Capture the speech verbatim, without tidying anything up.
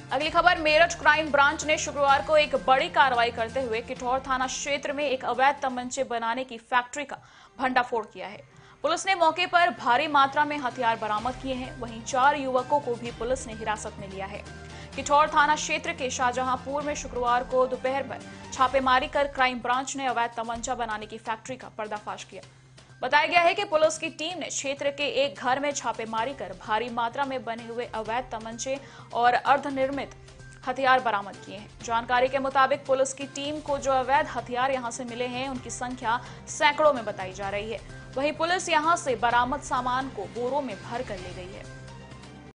अगली खबर, Meerut crime branch ने शुक्रवार को एक बड़ी कार्रवाई करते हुए किठौर थाना क्षेत्र में एक अवैध तमंचे बनाने की फैक्ट्री का भंडाफोड़ किया है। पुलिस ने मौके पर भारी मात्रा में हथियार बरामद किए हैं। वहीं चार युवकों को भी पुलिस ने हिरासत में लिया है। किठौर थाना क्षेत्र के शाहजहांपुर में शुक्रवार को दोपहर में छापेमारी कर क्राइम ब्रांच ने अवैध तमंचा बनाने की फैक्ट्री का पर्दाफाश किया। बताया गया है कि पुलिस की टीम ने क्षेत्र के एक घर में छापेमारी कर भारी मात्रा में बने हुए अवैध तमंचे और अर्धनिर्मित हथियार बरामद किए हैं। जानकारी के मुताबिक पुलिस की टीम को जो अवैध हथियार यहां से मिले हैं उनकी संख्या सैकड़ों में बताई जा रही है। वहीं पुलिस यहां से बरामद सामान को बोरों में भर कर ले गई है।